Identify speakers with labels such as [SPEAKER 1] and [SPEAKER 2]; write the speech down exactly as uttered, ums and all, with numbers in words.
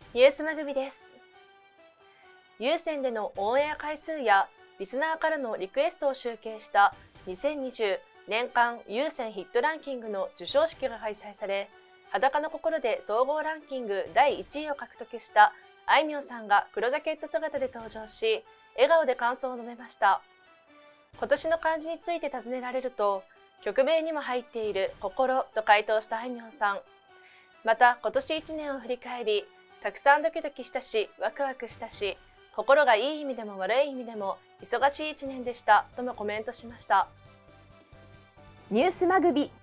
[SPEAKER 1] ニュースまぐびです。有線でのオンエア回数やリスナーからのリクエストを集計したにせんにじゅう年間有線ヒットランキングの授賞式が開催され、裸の心で総合ランキングだいいちいを獲得したあいみょんさんが黒ジャケット姿で登場し、笑顔で感想を述べました。今年の漢字について尋ねられると、曲名にも入っている心と回答したあいみょんさん。また今年いちねんを振り返り、たくさんドキドキしたし、ワクワクしたし、心がいい意味でも悪い意味でも忙しいいちねんでしたともコメントしました。
[SPEAKER 2] ニュースまぐび